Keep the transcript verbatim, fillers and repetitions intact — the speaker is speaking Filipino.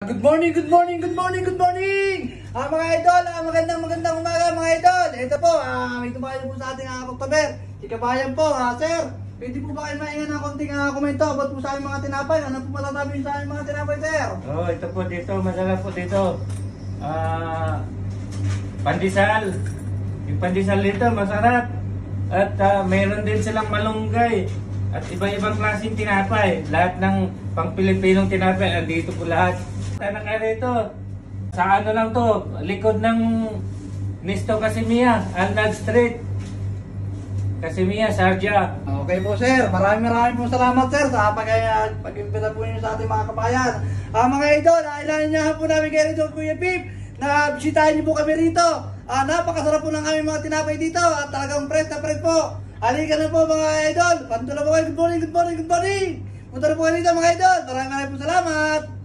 Good morning, good morning, good morning, good morning! Ah, mga idol, ah, magandang magandang umaga mga idol. Ito po, ah, may tumayo po sa ating uh, October. Si Kabayan po, ah, sir. Pwede po ba kayo maingan ng konting uh, komento about po sa aming mga tinapay? Ano po matatabi sa aming mga tinapay, sir? Oh, ito po dito, masarap po dito. Ah, pandesal. Yung pandesal dito, masarap. At uh, mayroon din silang malunggay. At iba-ibang klaseng tinapay. Lahat ng pang-Pilipinong tinapay, andito po lahat. Sana kayo rito. Sa ano lang to, likod ng Nisto Casimia, Alnad Street. Casimia, Sharjah. Okay po, sir. Maraming maraming po salamat, sir, sa pag-imbita po niyo sa ating mga kabayan. Ah, mga idol, ailanin niya po namin kayo rito, Kuya Pip, na bisitahin niyo po kami rito. Ah, napakasarap po ng aming mga tinapay dito at talagang fresh na fresh po. Halika na po mga idol. Panto na po kayo. Good morning, good morning, good morning. Punta na po kayo dito mga idol. Maraming maraming po salamat.